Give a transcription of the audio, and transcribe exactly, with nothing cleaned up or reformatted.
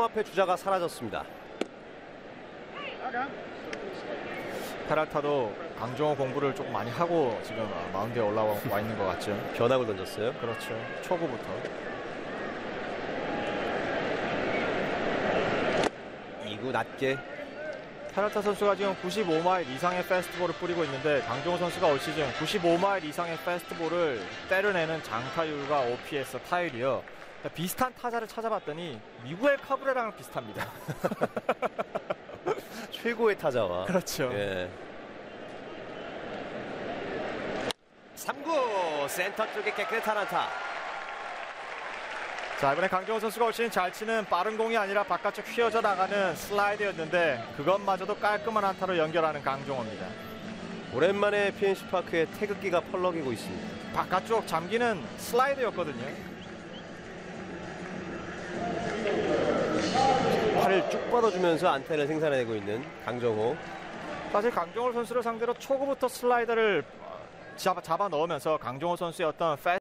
앞에 주자가 사라졌습니다. 페랄타도 강정호 공부를 조금 많이 하고 지금 마운드에 올라와 있는 것 같죠. 변화구를 던졌어요. 그렇죠. 초구부터. 이 구 낮게. 페랄타 선수가 지금 구십오 마일 이상의 패스트볼을 뿌리고 있는데 강정호 선수가 올 시즌 구십오 마일 이상의 패스트볼을 때려내는 장타율과 오피에스 타율이요. 비슷한 타자를 찾아봤더니 미구엘 카브레랑 비슷합니다. 최고의 타자와. 그렇죠. 예. 삼 구 센터 쪽에 깨끗한 안타. 자, 이번에 강정호 선수가 올 시즌 잘 치는 빠른 공이 아니라 바깥쪽 휘어져 나가는 슬라이드였는데 그것마저도 깔끔한 안타로 연결하는 강정호입니다. 오랜만에 피엔씨 파크에 태극기가 펄럭이고 있습니다. 바깥쪽 잠기는 슬라이드였거든요. 팔을 쭉 뻗어주면서 안타를 생산해내고 있는 강정호. 사실 강정호 선수를 상대로 초구부터 슬라이더를 잡아, 잡아 넣으면서 강정호 선수의 어떤